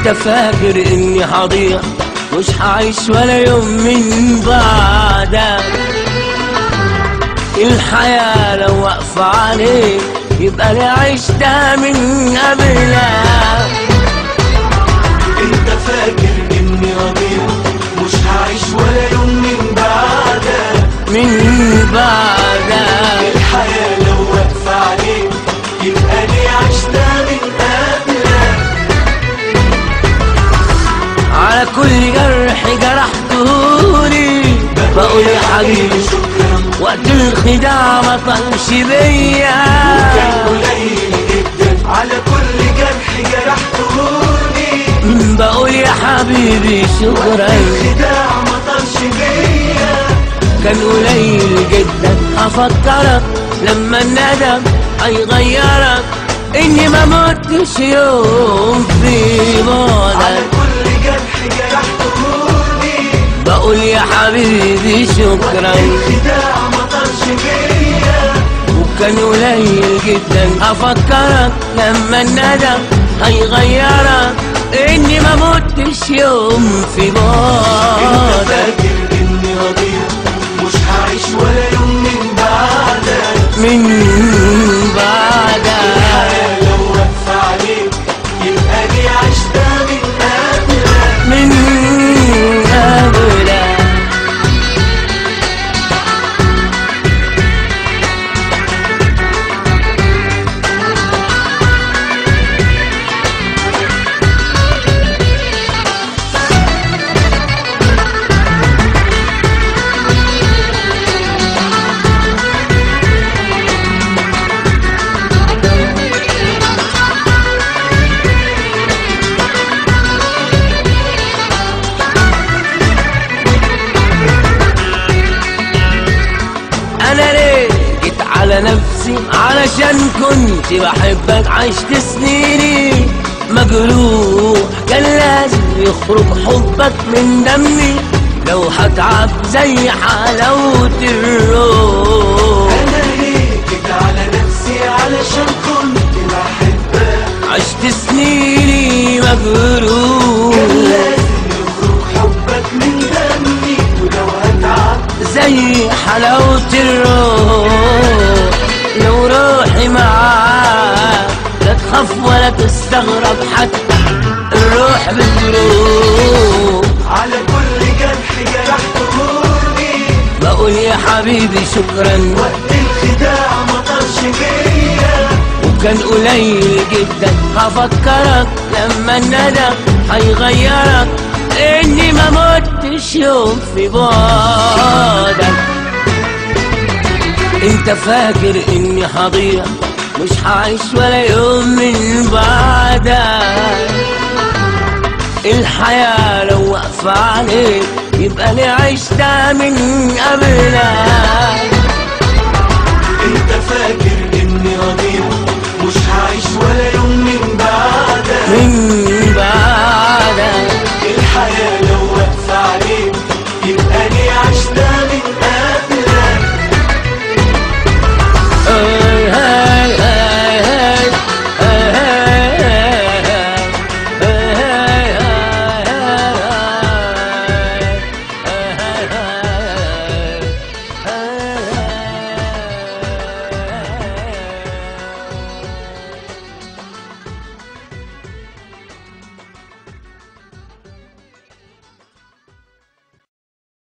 انت فاكر اني هضيع مش هعيش ولا يوم من بعدك. الحياة لو واقفة عليك يبقى لي عشتها من قبلك. انت فاكر اني هضيع مش هعيش ولا يوم من بعدك. الحياة لو واقفة عليك يبقى لي عشتها من قبلك. على كل جرح جرحتهولي بقول يا حبيبي شكرا، وقت الخداع ما طلش بيا. وكان قليل جدا على كل جرح جرحتهولي بقول يا حبيبي شكرا، الخداع ما طلش بيا. كان قليل جدا افكرك لما الندم هيغيرك اني ما متش يوم في على بعدك. كل جرح جرحتهولي بقول يا حبيبي شكرا، الخداع ما طلش بيا. وكان قليل جدا افكرك لما الندم هيغيرك اني ما متش يوم في انت بعدك. فاكر اني هضيع مش هعيش ولا يوم من بعدك. الحياة لو واقفة عليك يبقى لي عشتها من قبلك. من قبلك. انا ليه جيت على نفسي علشان كنت بحبك، عشت سنيني مجروح كان لازم يخرج حبك من دمي. لو هتعب زي حلاوة الروح، انا ليه جيت على نفسي علشان كنت بحبك، عشت سنيني مجروح كان لازم يخرج حبك من دمي. ولو هتعب زي حلاوة الروح، لو روحي معاك لا تخاف ولا تستغرب حتى الروح بتروح. على كل جرح جرحتهولي بقول يا حبيبي شكرا، وقت الخداع ما طلش بيا. وكان قليل جدا هفكرك لما الندم هيغيرك اني ما متش يوم في بعدك. انت فاكر اني هضيع مش هعيش ولا يوم من بعدك. الحياة لو واقفة عليك يبقى لي عشتها من قبلك. انت فاكر